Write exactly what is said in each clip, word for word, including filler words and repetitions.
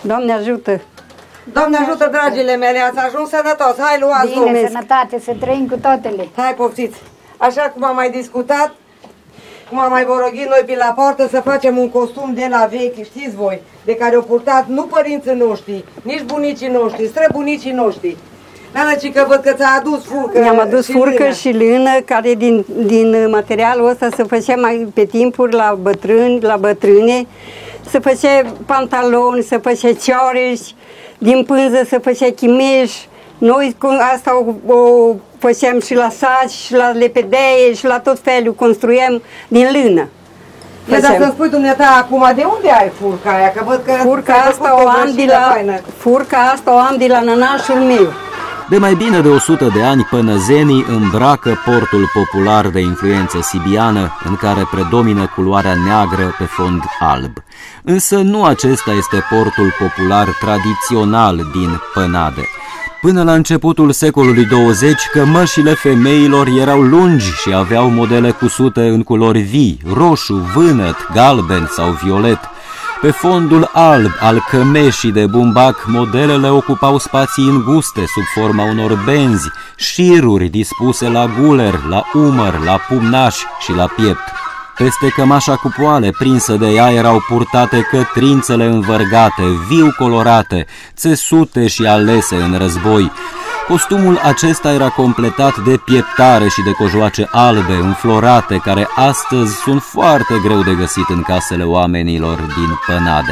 Doamne ajută! Doamne ajută, dragile mele, ați ajuns sănătos. Hai, luați-o! Bine, sănătate, să trăim cu totele. Hai, poftiți! Așa cum am mai discutat, cum am mai vorogit noi pe la poartă, să facem un costum de la vechi, știți voi, de care au purtat nu părinții noștri, nici bunicii noștri, străbunicii noștri. Nanăci, că văd că ți-a adus furcă. Mi-am adus și furcă lână. și lână, care din, din materialul ăsta se făcea mai pe timpuri la bătrâni, la bătrâne, se făcea pantaloni, se făcea cioreși, din pânză se făcea chimeș. Noi cu asta o, o făceam și la saci, și la lepedeie, și la tot felul, construiam din lână. E, dar să-mi spui dumneata acum, de unde ai furca aia? Că văd că furca asta, o am de la, furca asta o am de la nănașul meu. De mai bine de o sută de ani, pănăzenii îmbracă portul popular de influență sibiană, în care predomină culoarea neagră pe fond alb. Însă nu acesta este portul popular tradițional din Pănade. Până la începutul secolului douăzeci, cămășile femeilor erau lungi și aveau modele cusute în culori vii, roșu, vânăt, galben sau violet. Pe fondul alb al cămeșii de bumbac, modelele ocupau spații înguste sub forma unor benzi, șiruri dispuse la guler, la umăr, la pumnaș și la piept. Peste cămașa cu poale prinsă de ea erau purtate cătrințele învărgate, viu colorate, țesute și alese în război. Costumul acesta era completat de pieptare și de cojoace albe, înflorate, care astăzi sunt foarte greu de găsit în casele oamenilor din Pănade.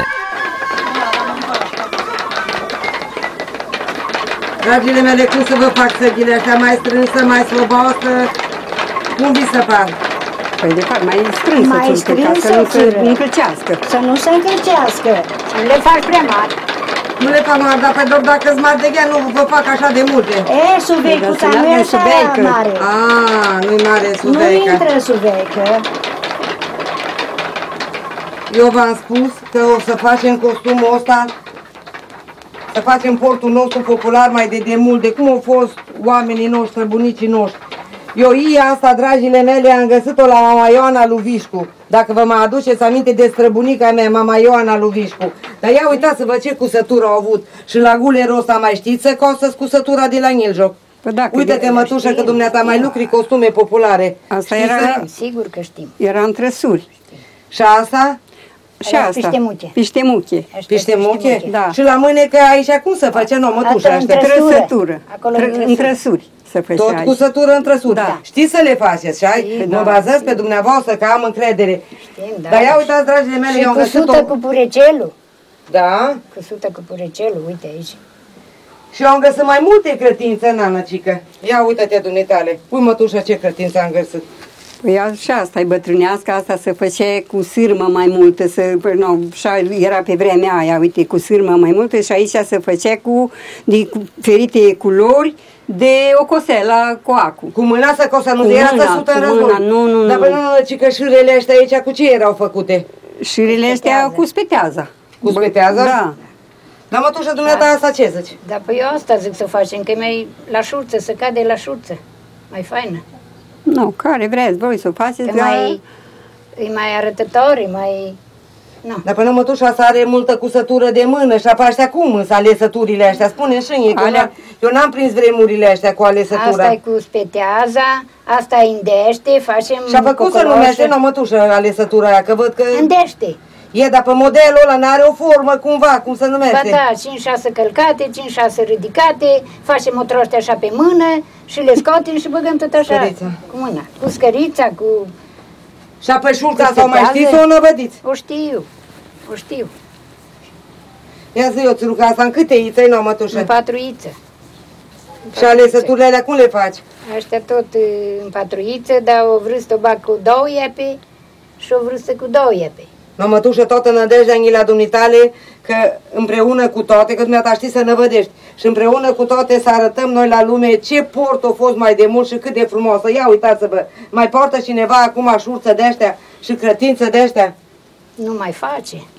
Dragile mele, cum să vă fac săghile astea? Mai strânsă, mai sloboasă? Cum vi se par? Păi de fapt, mai strânsă, Mai strânsă, să nu se încălcească. Să nu se încălcească. Să nu le faci prea mari. Nu le fac mari, dar pe doar dacă îți mari de ghea, nu vă fac așa de multe. E, suveicuța nu e așa mare. A, nu-i mare suveică. Nu intră suveică. Eu v-am spus că o să facem costumul ăsta, să facem portul nostru popular mai de demult, de cum au fost oamenii noștri, bunicii noștri. Eu ia asta, dragile mele, am găsit-o la mama Ioana Luvișcu. Dacă vă mai aduceți aminte de străbunica mea, mama Ioana Luvișcu. Dar ia uitați-vă ce cusătură au avut. Și la gulerul ăsta mai știți să costă cusătura de la Niljoc. Uite-te, mătușă, că dumneata mai lucri costume populare. Asta știți era, să? Sigur că știm. Era în trăsuri. Și asta? Și asta. Piștemuche. Piștemuche. Piștemuche? Da. Și la mânecă aici cum se făcea, nu, mătușă? Asta în trăsătură. În trăsuri. Tot cu sătură în trăsuri. Da. Știți să le faceți, și mă bazez pe dumneavoastră, că am încredere. Știm, da. Dar ia uitați, dragile mele, și eu am găsit cusută o... cu purecelul. Da? Cusută cu purecelul, uite aici. Și eu am găsit mai multe cătințe, nanăcică. Ia uite-te, dumneitale. Pui, mătușă, ce cătințe am găsit. Păi și asta e bătrânească, asta se făcea cu sârmă mai multă, să, nu, era pe vremea aia, uite, cu sârmă mai multă și aici se făcea cu diferite culori de ocosela cu acu. Cu mâna să cosă, nu era tăsută în război. Nu, nu, nu. Dar până nu, ci că șirele astea aici, cu ce erau făcute? Șirele astea cu speteaza. Cu speteaza? Da. Dar mătușă, dumneata, asta ce zici? Da, păi eu asta zic să facem, că e mai la șurță, să cade la șurță. Mai faină. Nu, care vreți voi să o faceți, că mai, e mai arătător, e mai... No. Dar până mătușa asta are multă cusătură de mână și apoi astea cum însă alesăturile astea? Spune și mie, că Alea... eu n-am prins vremurile astea cu alesătura. Asta e cu speteaza, asta indește, facem... Și apoi cum se numește, nu, mătușă, alesătura aia, că văd că... Indește. E, dar pe modelul ăla n-are o formă cumva, cum se numește? Ba da, cinci șase călcate, cinci șase ridicate, facem o troște așa pe mână și le scoatem și băgăm tot așa, scărița. Cu mâna, cu scărița, cu... Și apoi șurța sau mai știți să o năvădiți? O știu, o știu. Ia zi, eu ținuca asta în câte ițe-i, nu, mătușă? În patru ițe. Și alesăturile alea cum le faci? Aștia tot în patru ițe, dar o vrâstă o bag cu două iepe și o vrâstă cu două iepe. No, mătușă, toată nădejdea în la dumitale, că împreună cu toate, că dumneata știi să năvădești, și împreună cu toate să arătăm noi la lume ce port a fost mai de mult și cât de frumoasă. Ia uitați-vă, mai poartă cineva acum șurță de-astea și cătință de-astea? Nu mai face.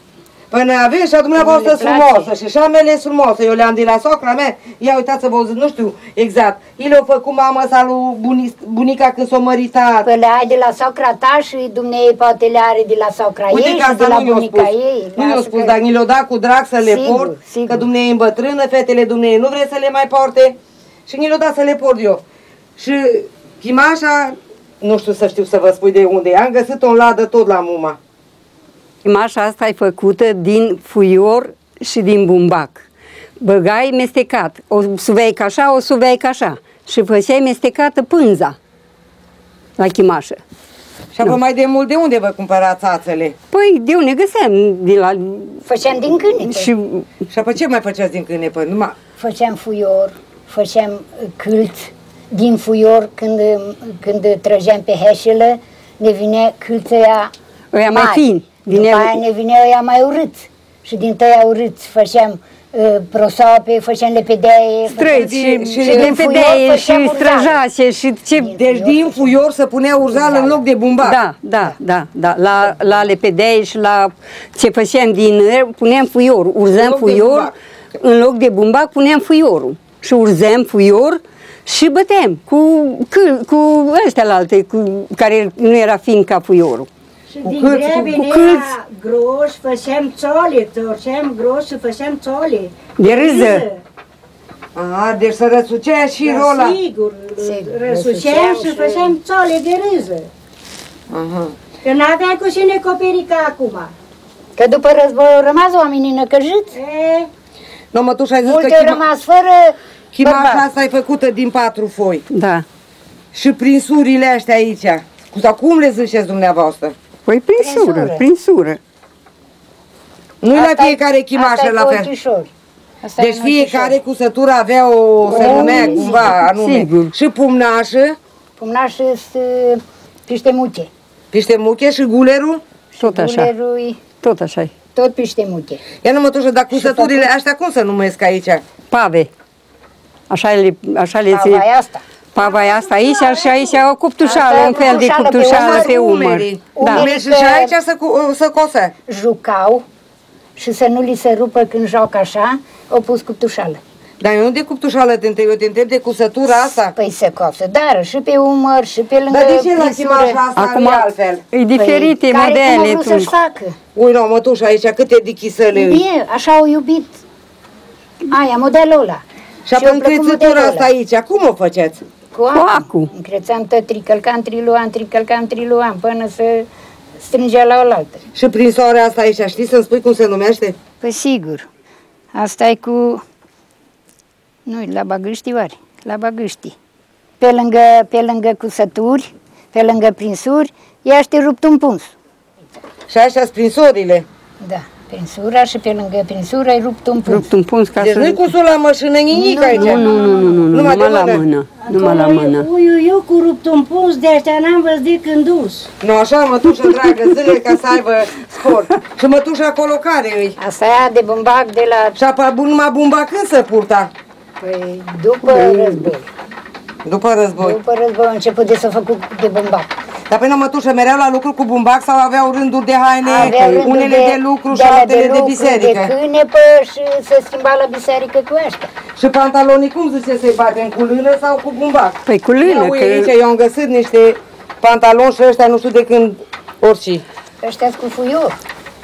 Până avem și a dumneavoastră frumoasă și șamele frumoasă. Eu le-am de la socra mea. Ia uitați să vă auzit, nu știu exact. I le-a făcut mama sa lui bunic, bunica când s-a măritat. Păi le ai de la socra ta și dumneavoastră poate le are de la socra Uite ei că și asta de la nu bunica spus. ei. Nu i-a spus, dar ni le-a dat cu drag să le Sigur, port, sigur. că dumneavoastră e îmbătrână, fetele dumneavoastră nu vrea să le mai porte și ni le-a dat să le port eu. Și chimașa, nu știu să știu să vă spui de unde, am găsit-o în ladă tot la muma. Chimașa asta e făcută din fuior și din bumbac. Băgai mestecat, o suveică așa, o suveică așa și făceai mestecată pânza la chimașă. Și apoi mai de mult de unde vă cumpărați ațele? Păi de unde găseam? De la... Făceam din câine. Și Și apoi ce mai făceați din câine? Numai... Făceam fuior, făceam uh, câlt din fuior când, când trăgeam pe heșelă, ne vinea câlțăia ăia mai fini. După Vine... aia ne vinea ăia mai urâți. Și din tăia urâți făceam uh, prosoape, făceam lepedeie. Străzi și, și- și și lempedeie și făceam străjașe și ce... Deci din fuior să punea urzal în loc de bumbac. Da, da, da, da. La, la lepedei și la ce făceam din puneam fuior, urzăm loc de fuior, bumbac. în loc de bumbac puneam fuiorul. Și urzăm fuior și băteam cu, câl, cu ăștia la alte, cu, care nu era fin ca fuiorul. Și Cu din câți, grea cu- cu venea câți? groș, făceam țole, torceam groș și făceam țole. De râză. Aha, deci să răsucea și Da, rola. sigur, Sigur, răsuceam răsuceam și și- făceam țole de râză. Aha. Că n-aveai cu cine acoperi ca acum. Că după război au rămas oamenii năcăjiți. E, No, mătușa, ai zis că Multe au chima, rămas fără chimașa bărbați. asta e făcută din patru foi. Da. Și prin surile astea aici. Sau cum le ziceți dumneavoastră? Păi prin Prin sură, sură. prin sură. Nu la Asta-i- fiecare chimașă asta-i la cu fel. ochișori. Asta-i Deci un fiecare ochișor. cusătură avea o, se O, numea sigur, cumva anume. sigur. Și pumnașă, Pumnașă sunt piște muche. piște muche și gulerul. Tot așa, Gulerul, tot așa e. tot piște muche. Ia nu mătușă, dar cusăturile astea cum se numesc aici? Pave. Așa le, așa le ține. Pava e asta. Pava e asta aici și aici o cuptușală, Asta e un fel de cuptușală pe cuptușală umăr. pe umăr. Umerii. Da. Umeri și Că- și aici să, cu, să cosă. Jucau și să nu li se rupă când joacă așa, au pus cuptușală. Dar eu nu de cuptușală te întreb, eu te întreb de cusătura asta. Păi se copsă, dar și pe umăr și pe lângă Dar de ce la plisură. chimașa asta Acum nu e altfel? e diferite Păi, care cum modele. au vrut să-și tu. facă. Ui, no, mătușa, aici câte dichisăle îi. Bine, așa au iubit. Aia, modelul ăla. Și apoi i-a plăcut încrețătura modelul asta ăla. aici, cum o faceți? Cu Cu acu. acu. Încrețam tot, tricălcam, triluam, tricălcam, triluam, până să strângea la oaltă. Și prin soarea asta aici, știi să-mi spui cum se numește? Păi sigur, asta e cu... Nu, la bagâști oare? La bagâști. Pe lângă, pe lângă cusături, pe lângă prinsuri, ea te rupt un puns. Și așa sunt prinsorile. Da, prinsura și pe lângă prinsura ai rupt un puns. Rupt un puns ca Deci să... nu-i cusul la mașină nimic aici. Nu, nu, nu, nu, nu, Numai numai de la mână. mână. Numai la acolo mână. eu, eu cu rupt un puns, de ăștia n-am văzut când dus. Nu, așa, mătușă dragă, zile ca să aibă sport. Și mătușa acolo care îi? Asta e de bumbac de la... Și apoi numai bumba când se purta? Păi, după război. După război. După război a început de să făcut de bumbac. Dar până mătușă mereau la lucru cu bumbac sau aveau rânduri de haine, Avea rândul unele de, lucru și alea altele de, lucru, biserică. De cânepă și se schimba la biserică cu ăștia. Și pantalonii cum zice să-i batem, cu lână sau cu bumbac? Păi cu Ia lână, uite, că... aici eu am găsit niște pantaloni și ăștia nu știu de când orice. Ăștia cu fuior.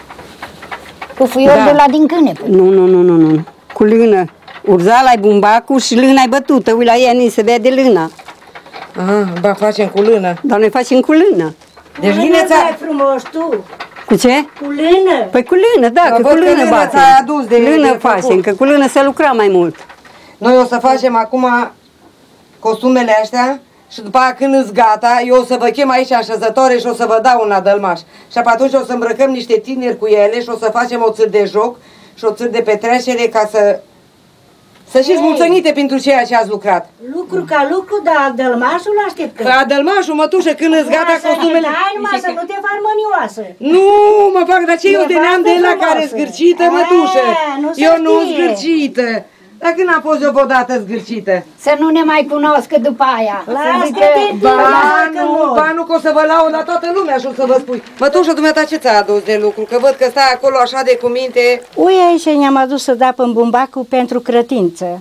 Cu fuior Da. de la din cânepă. Nu, nu, nu, nu, nu. Cu lână. Urzala-i bumbacul și lâna-i bătută. Ui, la ea ni se vede lâna. Aha, ba facem cu lână. Dar noi facem cu lână. Deci Cu bine lână ți-a... mai frumos tu, Cu ce? cu lână. Păi cu lână, da, Mă că văd cu că lână lână batem. ți-ai adus de- Lână de facem, făcut. că cu lână se lucra mai mult. Noi o să facem acum costumele astea și după aia când îți gata, eu o să vă chem aici așezătoare și o să vă dau un adălmaș. Și atunci o să îmbrăcăm niște tineri cu ele și o să facem o țâr de joc și o țâr de petrecere ca să... Să știți mulțumite pentru ceea ce ați lucrat. Lucru ca lucru, dar dălmașul așteptăm. Adălmașul, mătușă, când îți gata Numai să ne costumele... dai, numai să nu te faci mânioasă. Nu, mă fac, dar ce eu E de neam de foarte la care frumoasă. zgârcită, A, mătușă? nu se Eu nu știe. zgârcită. Dar când am fost eu vreodată zgârcită? Să nu ne mai cunoscă după aia. Lasă Să că zică, Ba nu, ba nu, că o să vă laud la toată lumea și o să vă spui. Mătușă, dumneata, ce ți-a adus de lucru? Că văd că stai acolo așa de cuminte. Ui, aici ne-am adus să dapăm bumbacul pentru crătință.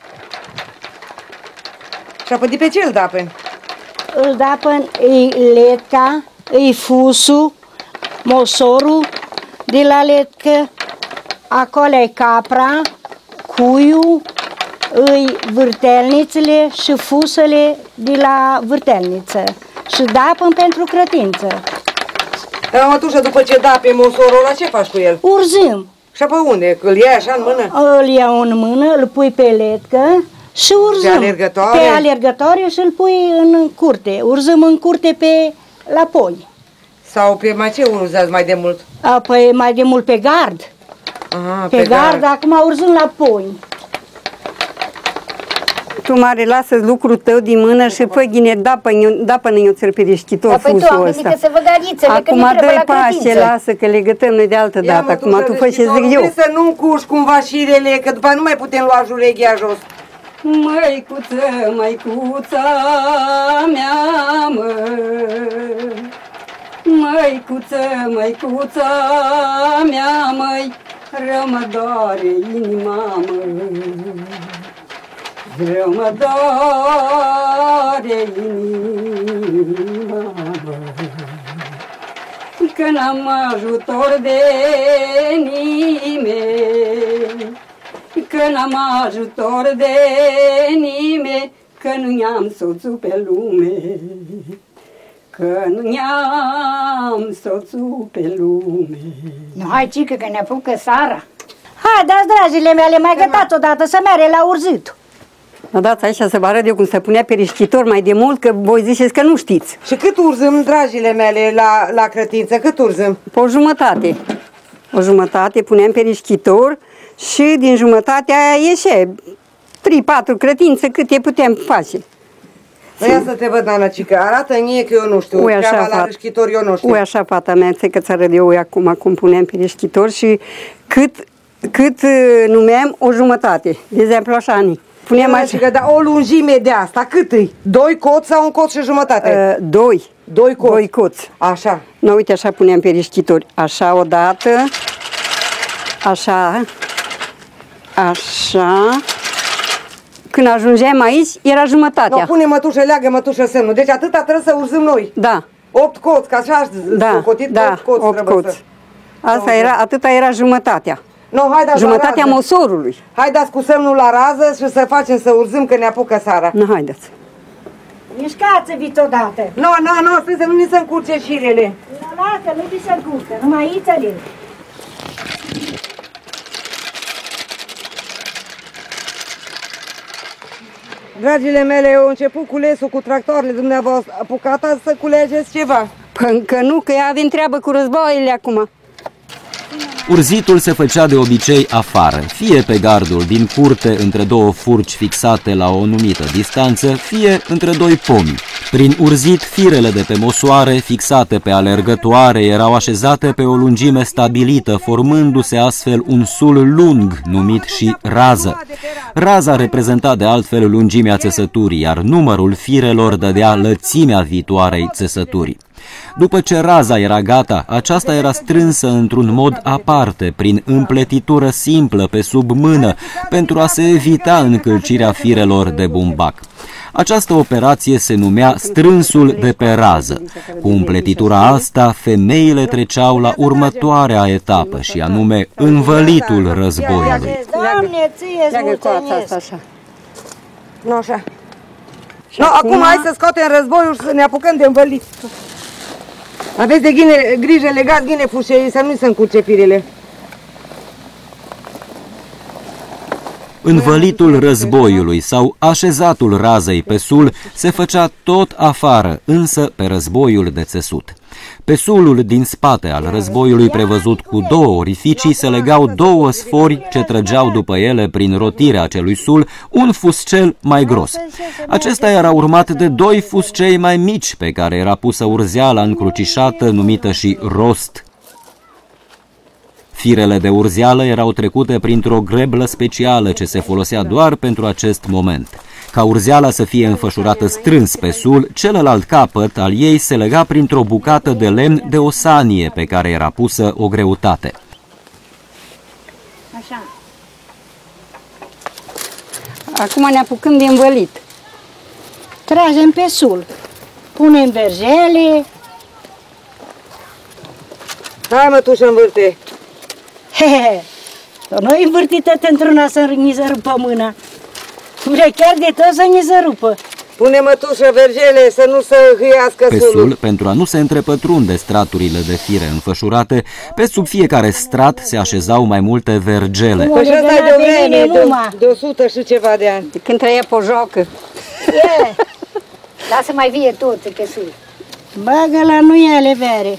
Și apoi de pe ce îl dapă? Îl dapăm, e letca, e fusul, mosorul de la letcă, acolo e capra, cuiul, îi vârtelnițele și fusele de la vârtelniță. Și dapăm pentru crătință. Dar, mătușă, după ce da pe mosorul ăla, ce faci cu el? Urzim. Și apoi unde? Că îl iei așa în mână? Îl iau în mână, îl pui pe letcă și urzim. Pe alergătoare? Pe alergătoare și îl pui în curte. Urzim în curte pe la poi. Sau pe mai ce uzați mai de mult? Apoi mai de mult pe gard. Aha, Pe, pe gard, acum urzim la poi. Tu, mare, lasă-ți lucrul tău din mână și fă ghine, da până eu ți-l perișchitor Apoi tu, fusul am ăsta. gândit că să vă gărițele, că nu Acum trebuie dă-i la pace, crătință. lasă, că le gătăm noi de altă Ia, dată. mă, Acum tu fă ce deștitorul, zic eu. vrei să nu încuși cumva șirele, că după nu mai putem lua jurechia jos. Măicuță, măicuța mea, mă. Măicuță, măicuța mea, măi, rău mă doare inima, mă. Rău mă doare inima, mă. Că n-am ajutor de nimeni, că n-am ajutor de nimeni, că nu am soțul pe lume, că nu am soțul pe lume. Nu, hai, cică, că ne apucă Sara. Hai, dați, dragile mele, mai gătați odată să mere la urzit. Mă dați aici să vă arăt eu cum se punea perișchitor mai de mult, că voi ziceți că nu știți. Și cât urzăm, dragile mele, la, la crătință? Cât urzăm? Pe o jumătate. O jumătate puneam perișchitor și din jumătatea aia ieșe trei patru crătințe cât e puteam face. Ia să te văd, Nanăcică, arată mie că eu nu știu, Ui, așa, treaba la fata. râșchitor eu nu știu. Ui, așa, fata mea, ți că ți arăt eu acum cum puneam perișchitor și cât, cât uh, numeam o jumătate. De exemplu, așa, Ani. Puneam așa. Nanăcică, dar o lungime de asta, cât îi? Doi coți sau un coț și jumătate? Uh, doi. Doi coți. Doi coți. Așa. No, uite, așa puneam perișchitori. Așa odată, așa, așa. Când ajungeam aici, era jumătatea. No, pune mătușă, leagă mătușă semnul. Deci atâta trebuie să urzăm noi. Da, Opt coți, ca așa ați da, socotit, da, opt coți. opt trebuie coți. să- Asta era, atâta era jumătatea. No, hai dați la Jumătatea rază. mosorului. Hai dați cu semnul la rază și să facem să urzăm că ne apucă Sara. Nu, haideți. Mișcați-vi odată. Nu, nu, nu, stai să nu ni se încurce șirele. Lasă, nu vi se încurcă, numai aici. Dragile mele, eu început culesul cu tractoarele dumneavoastră. Apucata să culegeți ceva. Păi încă nu, că avem treabă cu războaiele acum. Urzitul se făcea de obicei afară, fie pe gardul din curte între două furci fixate la o anumită distanță, fie între doi pomi. Prin urzit, firele de pe mosoare, fixate pe alergătoare, erau așezate pe o lungime stabilită, formându-se astfel un sul lung, numit și rază. Raza reprezenta de altfel lungimea țesăturii, iar numărul firelor dădea lățimea viitoarei țesături. După ce raza era gata, aceasta era strânsă într-un mod aparte, prin împletitură simplă pe sub mână, pentru a se evita încălcirea firelor de bumbac. Această operație se numea strânsul de pe rază. Cu împletitura asta, femeile treceau la următoarea etapă, și anume învălitul războiului. Doamne, ție-ți Leagă coața asta mulțumesc. așa. Nu, așa. No, acum hai să scoatem războiul și să ne apucăm de învălit. Aveți de ghine, grijă, legați ghine fușei, să nu se încurce firele. Învălitul războiului sau așezatul razei pe sul se făcea tot afară, însă pe războiul de țesut. Pe sulul din spate al războiului, prevăzut cu două orificii, se legau două sfori ce trăgeau după ele prin rotirea acelui sul un fuscel mai gros. Acesta era urmat de doi fuscei mai mici pe care era pusă urzeala încrucișată numită și rost. Firele de urzeală erau trecute printr-o greblă specială ce se folosea doar pentru acest moment. Ca urzeala să fie înfășurată strâns pe sul, celălalt capăt al ei se lega printr-o bucată de lemn de o sanie pe care era pusă o greutate. Așa. Acum ne apucăm de învălit. Tragem pe sul, punem verjele. Hai, mătușă, învârte. Hehe, noi învârtită într-una să ni se rupă mâna. Vrea chiar de tot să ni se rupă. Pune, mătușă, vergele să nu se hâiască Pe sulul. sul, pentru a nu se întrepătrunde straturile de fire înfășurate, pe sub fiecare strat se așezau mai multe vergele. Păi și asta e de o vreme, de, numai. de o sută și ceva de ani. De când trăia pe joacă. E, lasă mai vie tot, că sul. Bagă la nuiele vere.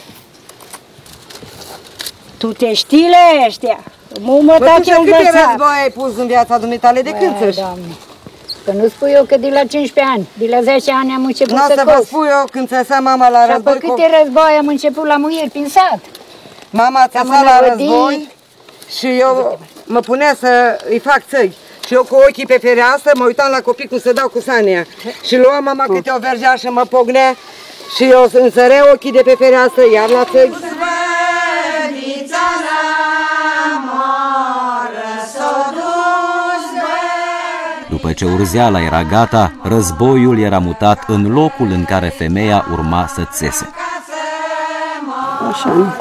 Tu te știi la ăștia. Mumă ta ce Mătușă, câte învăța. război ai pus în viața dumitale? De când Băi, ți-și? Doamne, că nu spui eu că de la cincisprezece ani, de la zece ani am început Nu o să să vă cos. spun eu când țăsea mama la Și pe război. câte război am început la muieri prin sat. Mama țăsa Am la învădit. război și eu mă punea să îi fac țăi. Și eu cu ochii pe fereastră mă uitam la copii cum se dau cu sania. Și lua mama câte o vergea și mă pognea și eu însărea ochii de pe fereastră, iar la țăi. După ce urzeala era gata, războiul era mutat în locul în care femeia urma să țese. Așa.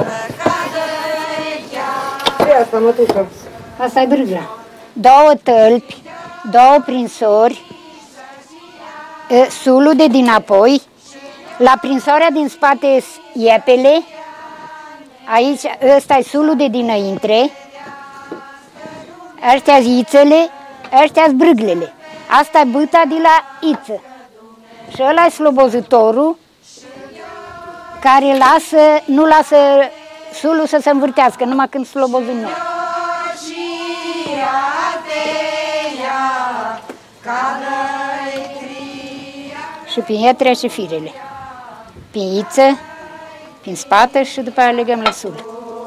Ce asta, mătușă? Asta e brâgla. Două tălpi, două prinsori, e, sulul de dinapoi, la prinsoarea din spate iepele, aici ăsta e sulul de dinainte, ăștia-s ițele, ăștia-s brâglele. Asta e bâta de la iță. Și ăla e slobozătorul care lasă, nu lasă sulul să se învârtească, numai când slobozim noi. Și prin ea trece firele. Prin iță, prin spate și după aia legăm la sul.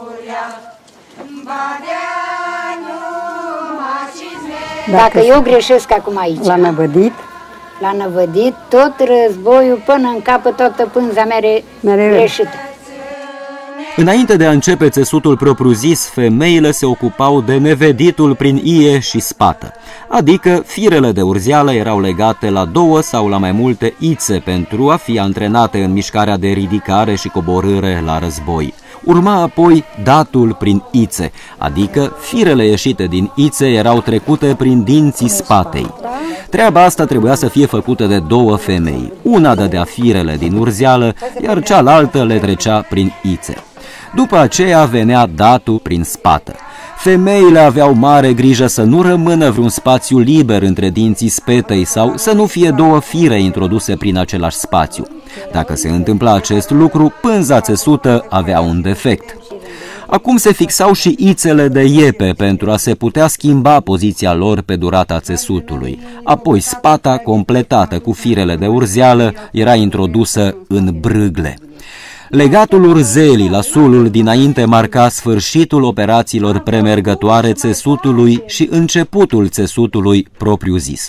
Dacă eu greșesc acum aici, L-am năvădit. la năvădit, tot războiul până în capăt, toată pânza mea re- Mereu. greșită. Înainte de a începe țesutul propriu-zis, femeile se ocupau de neveditul prin ie și spată, adică firele de urzeală erau legate la două sau la mai multe ițe pentru a fi antrenate în mișcarea de ridicare și coborâre la război. Urma apoi datul prin ițe, adică firele ieșite din ițe erau trecute prin dinții spatei. Treaba asta trebuia să fie făcută de două femei. Una dădea firele din urzeală, iar cealaltă le trecea prin ițe. După aceea venea datul prin spată. Femeile aveau mare grijă să nu rămână vreun spațiu liber între dinții spetei sau să nu fie două fire introduse prin același spațiu. Dacă se întâmpla acest lucru, pânza țesută avea un defect. Acum se fixau și ițele de iepe pentru a se putea schimba poziția lor pe durata țesutului. Apoi spata, completată cu firele de urzeală, era introdusă în brâgle. Legatul urzelii la sulul dinainte marca sfârșitul operațiilor premergătoare țesutului și începutul țesutului propriu-zis.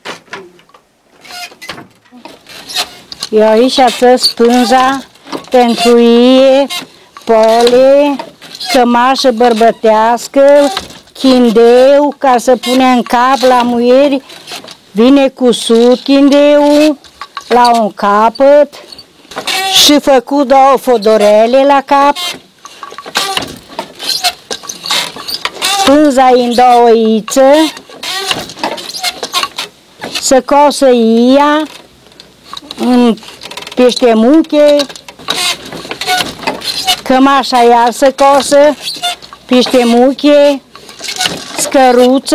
Eu aici țăs pânza pentru ie, pole, cămașă bărbătească, chindeu, ca să pune în cap la muieri, vine cusut chindeu la un capăt și făcut două fodorele la cap. Pânza în două iță, să cosă ia în peștemuche, cămașa iar să cosă, peștemuche, scăruță.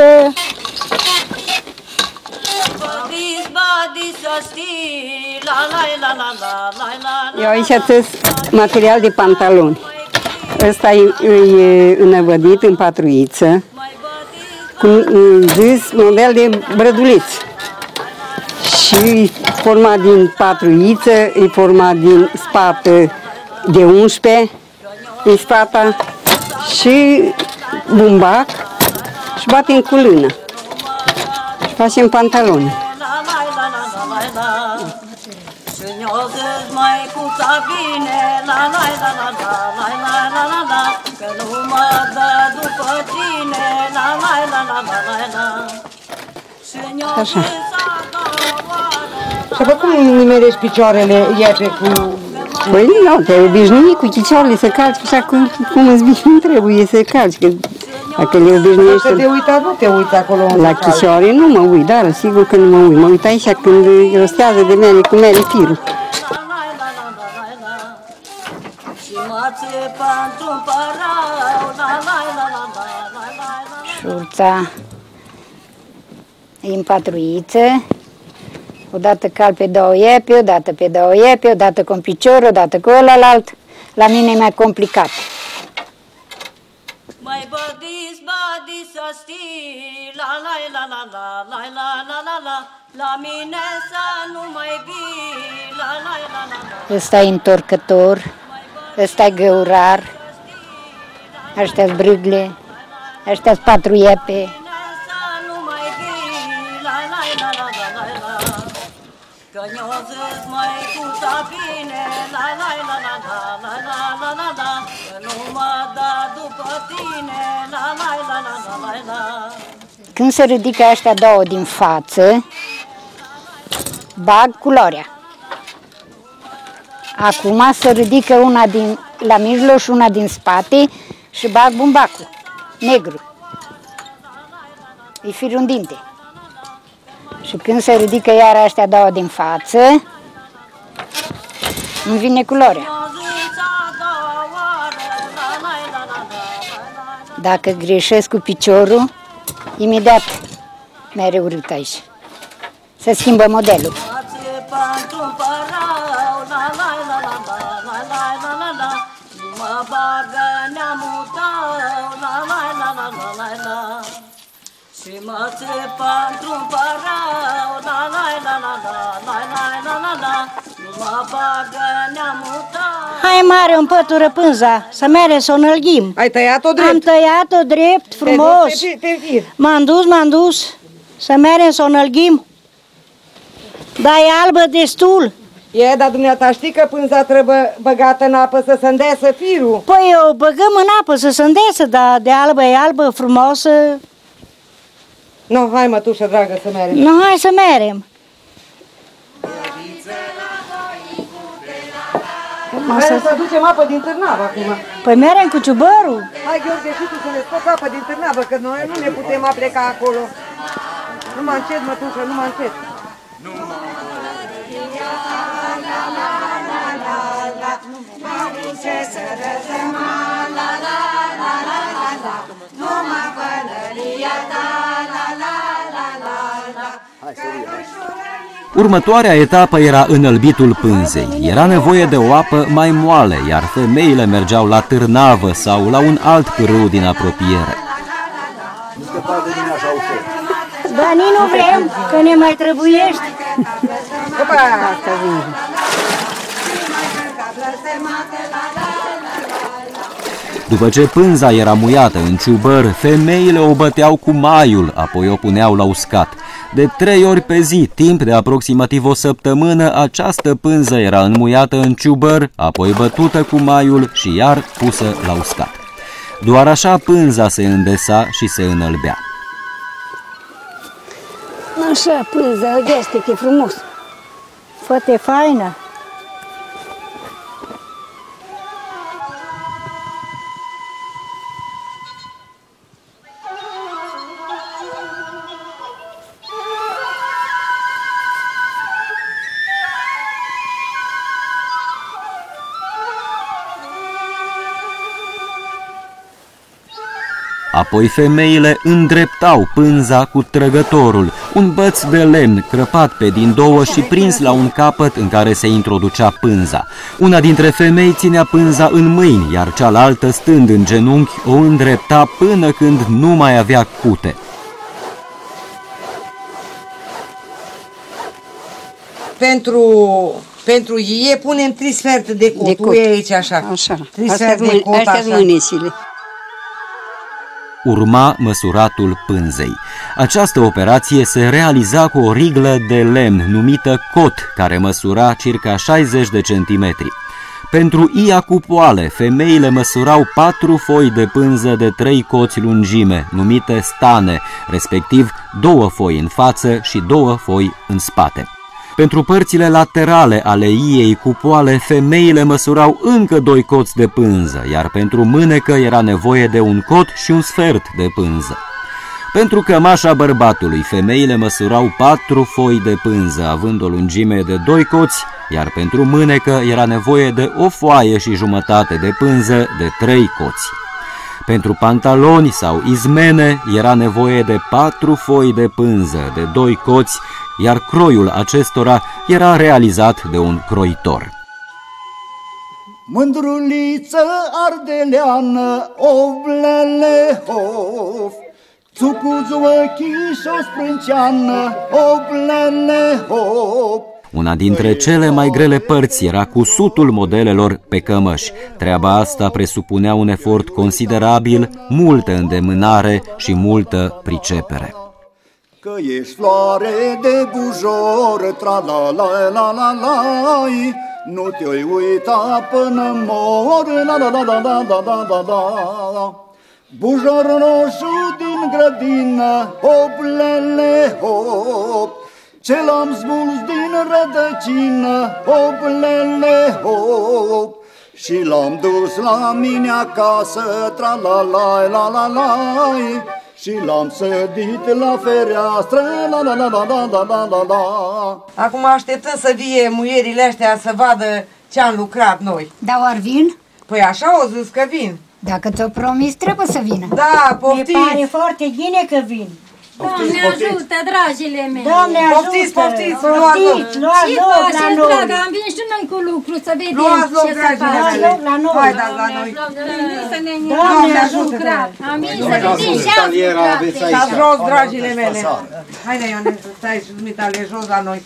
Eu aici țes material de pantaloni. Ăsta e, e înăvădit în patruiță, cu zis model de brăduliț. Și forma din patruiță, e forma din spată de unsprezece, în spata, și bumbac și batem cu lână. Și facem pantaloni. Așa. Și apoi cum nimerești picioarele iepe cu... Păi nu, te-ai obișnuit cu picioarele să calci așa cum, cum îți bine trebuie să calci. Că dacă le obișnuiești... Dacă te uitat, nu te uiți acolo unde la chișoare nu mă uit, dar sigur că nu mă uit. Mă uit aici când rostează de mere cu mere firul. Șurța în patruiță, odată cal pe două iepi, odată pe două iepi, odată cu un picior, odată cu ălalt. La mine e mai complicat. Mai bădis, bădis să știi, la la la la la la la la la la, la mine să nu mai vii, la la la la. Ăsta-i întorcător, ăsta-i găurar, ăștia-s brâgle, ăștia-s patru iepe. Când se ridică ăștia două din față, bag culoarea. Acum se ridică una din, la mijloc și una din spate și bag bumbacul, negru. E firundinte. Și când se ridică iar ăștia două din față, îmi vine culoarea. Dacă greșesc cu piciorul, imediat mereu urât aici. Se schimbă modelul. Hai mare, împătură pânza, să mere să o înălghim. Ai tăiat-o drept? Am tăiat-o drept, frumos. M-am dus, m-am dus, să mere să o înălghim. Dar e albă destul. E, dar dumneata știi că pânza trebuie băgată în apă să se îndesă firul? Păi o băgăm în apă să se îndesă, dar de albă e albă, frumoasă. No, hai mătușă dragă să merem. No, hai să merem. Hai să ducem apă din Târnava acum. Păi merem cu ciubărul. Hai Gheorghe și tu să ne scoți apă din Târnava, că noi nu ne putem apleca acolo. Numai încet, mătușă, numai încet. Următoarea etapă era înălbitul pânzei. Era nevoie de o apă mai moale, iar femeile mergeau la Târnavă sau la un alt pârâu din apropiere. Dar nici nu vrem, că ne mai trebuiești. După ce pânza era muiată în ciubăr, femeile o băteau cu maiul, apoi o puneau la uscat. De trei ori pe zi, timp de aproximativ o săptămână, această pânză era înmuiată în ciubăr, apoi bătută cu maiul și iar pusă la uscat. Doar așa pânza se îndesa și se înălbea. Așa, pânza, uite că e frumos. Foarte faină. Apoi femeile îndreptau pânza cu trăgătorul, un băț de lemn crăpat pe din două și prins la un capăt în care se introducea pânza. Una dintre femei ținea pânza în mâini, iar cealaltă, stând în genunchi, o îndrepta până când nu mai avea cute. Pentru, pentru ie punem trei sferturi de cot. De cot. Aici așa. Așa. Trei sferturi de cot, astea-s mânicile. urma măsuratul pânzei. Această operație se realiza cu o riglă de lemn numită cot, care măsura circa șaizeci de centimetri. Pentru ia cu poale, femeile măsurau patru foi de pânză de trei coți lungime, numite stane, respectiv două foi în față și două foi în spate. Pentru părțile laterale ale iei cu poale, femeile măsurau încă doi coți de pânză, iar pentru mânecă era nevoie de un cot și un sfert de pânză. Pentru cămașa bărbatului, femeile măsurau patru foi de pânză, având o lungime de doi coți, iar pentru mânecă era nevoie de o foaie și jumătate de pânză de trei coți. Pentru pantaloni sau izmene era nevoie de patru foi de pânză de doi coți, iar croiul acestora era realizat de un croitor. Mândruliță ardeleană, oblele of, țucuțu ochișo sprânceană, oblele hop. Una dintre cele mai grele părți era cusutul modelelor pe cămăși. Treaba asta presupunea un efort considerabil, multă îndemânare și multă pricepere. Că ești floare de bujor, tra-la-la-la-la-la, nu te-oi uita până mor, la-la-la-la-la-la-la-la. Bujor roșu din grădină, hop-lele hop, ce l-am smuls din rădăcină, hop-lele hop, și l-am dus la mine acasă, tra-la-la-la-la-la, și l-am sădit la fereastră, la-la-la-la-la-la-la-la. Acum așteptăm să vie muierile astea să vadă ce am lucrat noi. Da, oar vin? Păi așa au zis că vin. Dacă ți-o promis, trebuie să vină. Da, poftiți! Mi pare foarte bine că vin. Doamne ajută, dragile mele! Doamne ajută! Poftiți, poftiți! Poftiți, luați Ce loc la faceți, noi! dragă? Am venit și noi cu lucru să vedem Luați loc, ce să dragile facem. Luați loc la noi! Hai, dați la noi! Să ne Doamne am ajută! lucrat. Am venit să vedem și am lucrat. Stați jos, dragile mele! Haide, Ioane, să stai și dumitale jos la noi.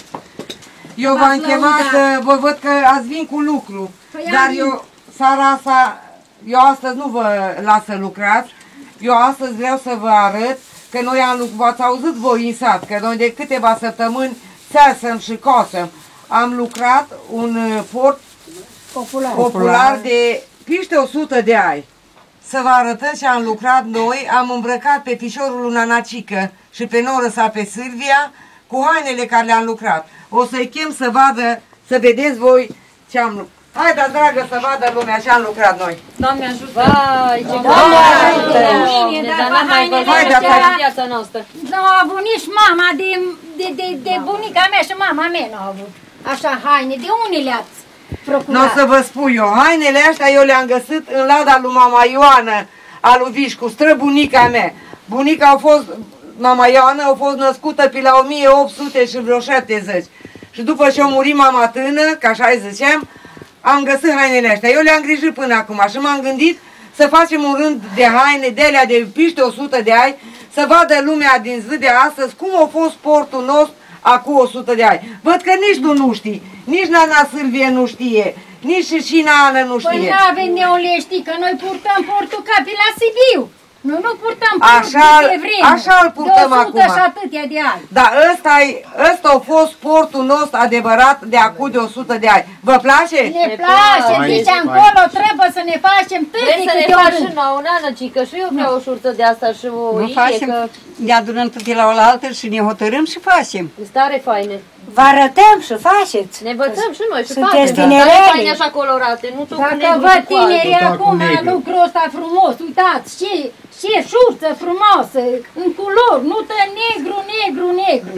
Eu v-am chemat să vă văd că ați vin cu lucru. Dar eu, seara asta, eu astăzi nu vă las să lucrați. Eu astăzi vreau să vă arăt că noi am lucrat, v-ați auzit voi în sat, că noi de câteva săptămâni țeasăm și cosăm. Am lucrat un port popular, popular de peste o sută de ani. Să vă arătăm ce am lucrat noi, am îmbrăcat pe fișorul lui Nanacică și pe noră sa pe Silvia cu hainele care le-am lucrat. O să-i chem să vadă, să vedeți voi ce am lucrat. Haideți, dragă, să vadă lumea ce am lucrat noi. Doamne ajută! Vai, ce Doamne ajută! dar n-am mai văzut viața noastră. Nu a avut nici mama de, de, de, de bunica mea și mama mea nu a avut așa haine. De unde le-ați procurat? Nu o să vă spun eu. Hainele astea eu le-am găsit în lada lui mama Ioană, a lui Vișcu, străbunica mea. Bunica a fost, mama Ioană a fost născută pe la o mie opt sute și vreo șaptezeci. Și după ce a murit mama tână, ca așa îi ziceam, am găsit hainele astea. Eu le-am grijit până acum și m-am gândit să facem un rând de haine de alea de peste o sută de ani, să vadă lumea din zi de astăzi cum a fost portul nostru acum o sută de ani. Văd că nici tu nu știi, nici Nana Silvie nu știe, nici și Nana nu știe. Păi n-avem neule, știi că noi purtăm portul ca pe la Sibiu. Noi nu purtăm așa, de vreme. Așa îl purtăm acum. de o sută și atâtea de ani. Dar ăsta, ăsta a fost portul nostru adevărat de acum de o sută de ani. Vă place? Ne place, zice încolo, trebuie să ne facem târte câte ori. Vrei să ne faci și nouă, Nanăcică, și eu vreau o șurță de asta și o Nu ie, facem, că... ne adunăm toate la oaltă și ne hotărâm și facem. Stare faine. Vă arătăm și faceți. Ne învățăm și noi și Sunteți facem. tinerele. Stare faine așa colorate, nu tot cu Dacă negru văd și cu albe. tinerii acum lucrul ăsta frumos, uitați, ce, ce șurță frumoasă, în culori, nu tă negru, negru, negru.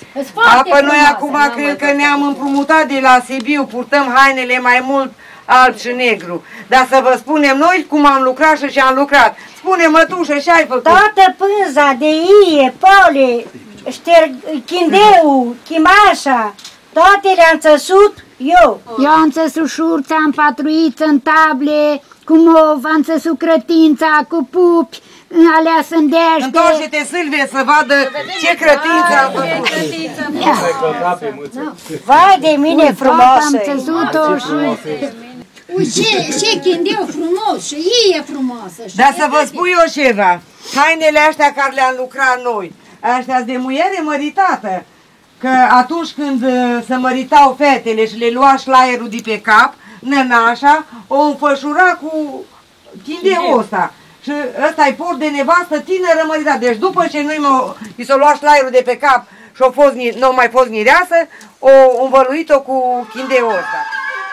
Apă noi acum cred că ne-am împrumutat de la Sibiu, purtăm hainele mai mult alb și negru. Dar să vă spunem noi cum am lucrat și ce am lucrat. Spune, mătușă, ce ai făcut? Toată pânza de ie, pole, șterg, chindeu, chimașa, toate le-am țăsut eu. Eu am țăsut șurța, am patruiță în table, cu mov, am țăsut crătința, cu pupi, alea sândește. Întoarce-te, Silvie, să vadă ce crătință am făcut. Vai de mine frumoasă! Am țăsut-o și... Ui, ce, ce chindeu frumos și ie frumoasă. Dar să vă spun eu ceva. hainele astea care le-am lucrat noi, astea de muiere măritată, că atunci când se măritau fetele și le lua șlaierul de pe cap, nănașa o înfășura cu chindeul ăsta. Și ăsta e port de nevastă tineră măritată. Deci după ce nu i s-a luat șlaierul de pe cap și nu a mai fost mireasă, o învăluit-o cu chindeul ăsta.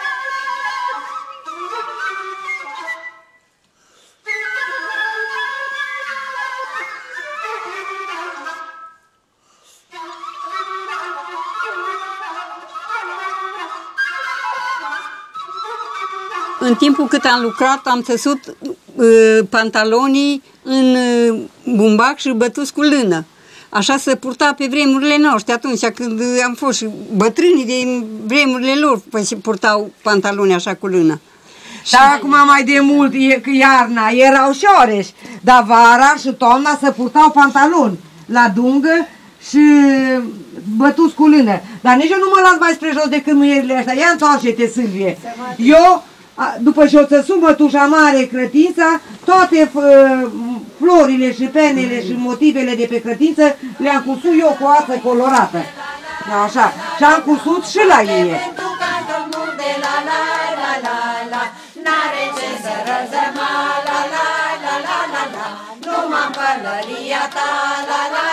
În timpul cât am lucrat, am țesut uh, pantalonii în uh, bumbac și bătuți cu lână. Așa se purta pe vremurile noastre, atunci când am fost și bătrânii din vremurile lor, păi purtau pantaloni așa cu lână. Dar acum mai de mult, e, iarna, erau șoreși, dar vara și toamna se purtau pantaloni la dungă și bătuți cu lână. Dar nici eu nu mă las mai spre jos decât muierile astea. Ia întoarce-te, Silvie. Eu, după ce o țăsut mătușa mare crătința, toate florile și penele și motivele de pe crătință le-am cusut eu cu ață colorată. Așa. Și am cusut și la ei. N-are ce să răzăma, la la la la la la, numai în pălăria ta, la la.